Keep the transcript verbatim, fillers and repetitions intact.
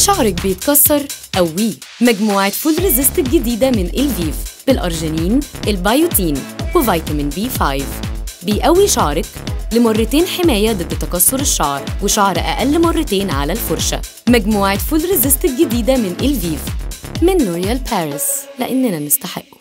شعرك بيتكسر؟ قويه مجموعة فول ريزيست الجديدة من إلفيف بالارجينين، البيوتين، وفيتامين بي خمسة. بيقوي شعرك لمرتين حماية ضد تكسر الشعر وشعر أقل مرتين على الفرشة. مجموعة فول ريزيست الجديدة من إلفيف من لوريال باريس، لأننا نستحقه.